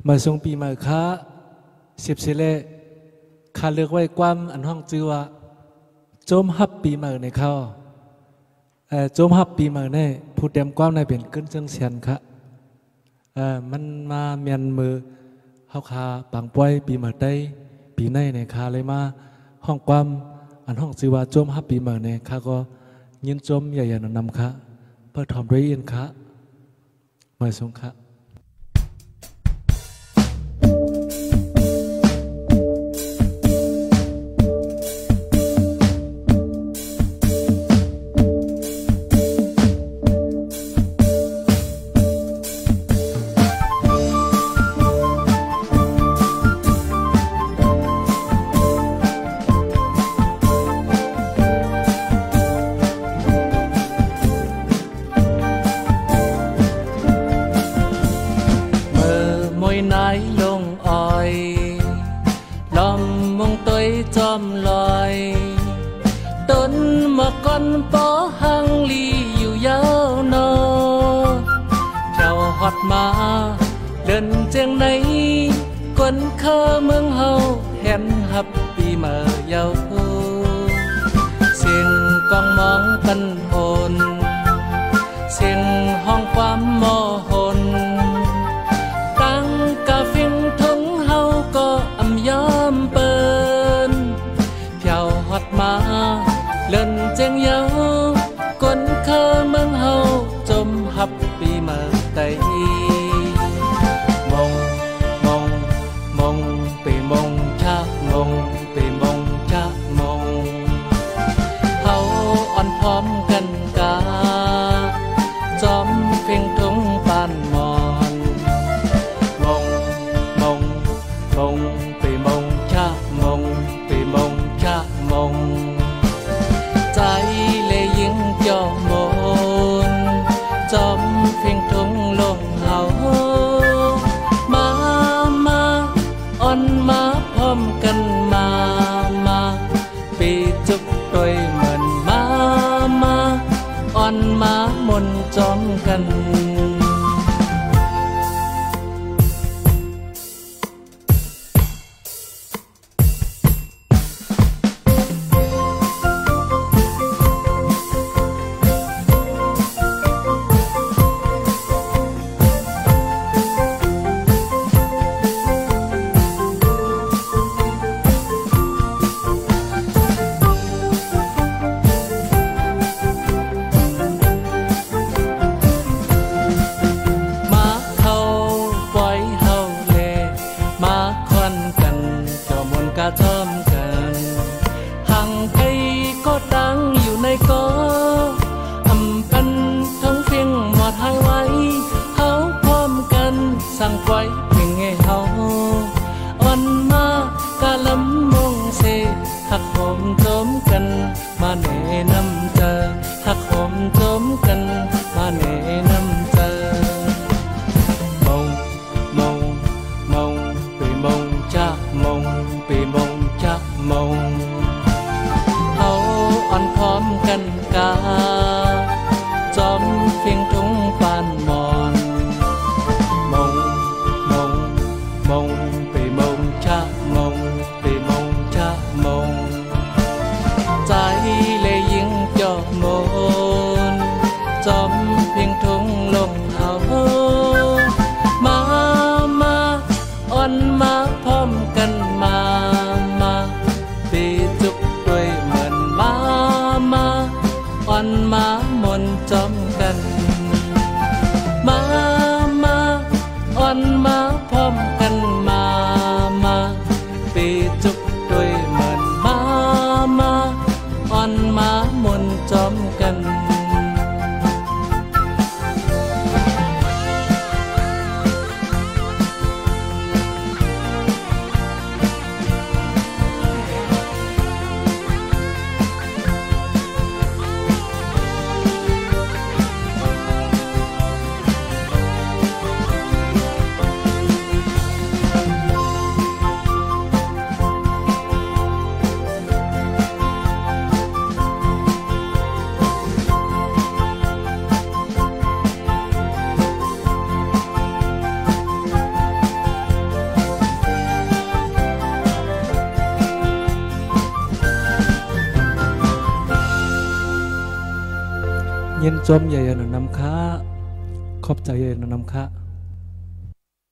มาทรงปีมาค้าสิบเสเลข้าเลือกไว้ความอันห้องจือว่าโจมฮับปีมาในเขาโจมฮับปีมาในผู้เต็มความในเป็นขึ้นเชิงเสียนค่ะมันมาเมียนมือเฮาคาปังป่วยปีมาได้ปีในในคาเลยมาห้องความอันห้องจือว่าโจมฮับปีมาในข้าก็ยินโจมใหญ่ๆนำค่ะเพื่อทอมด้วยอินค่ะมาทรงค่ะจอมลอยต้นมะกอนปอหังลีอยู่ยาวนอเจ้าฮอดมาเดินเจียงไหนกวนเคอเมืองเฮาแห่นหับปีเมื่อยาวเสียงกองมองปันโอนเสียงห้องความมอหนตั้งกาฟิงทงเฮาก็อำยอมเปินฮอดมาเล่นเจียงยาวกวนเคอเมืองเฮาจมหับปีเมื่อไตมงมงมงไปมงชะมงไปมงชะมงเฮาอ่อนพร้อมกันกาจอมเพ่งทงปานมอนมงมงมงไปมงชะมงไปมงชะมงใจเลยยิ่งจ่อมนจอมเพ่งทงลงเฮามาอ่อนมาพร้อมกันมาปีจุกตัวยเหมือนมาอ่อนมามนจอมกันทอมกันห่างไกลก็ตั้งอยู่ในกออำพันทั้งเพียงหมดหายไว้เฮาพร้อมกันสั่งไว้เพียงให้เฮาอ่อนมากะลำมงเสหักหอมจมกันมาแนะนำเจอหักหอมจมกันมาแนะนำเจอมงมงมงไปมงจ้ามงไปมงจะมงเฮาอ่อนพร้อมกันกาจอมเพียงทุงปานมอนมงมงมงไปมงจะมงไปมงจะมงใจเลยยิ่งจ่อมนจอมเพียงทุงลงเฮามาอ่อนมาพร้อมกันมาปีจุกด้วยเหมือนมาอ่อนมามนจอมกันมาอ่อนมาพร้อมกันมาปีจุกด้วยเหมือนมาอ่อนมามนจอมกันเย็นจมใหญ่นำค้าขอบใจใหญ่นำค้า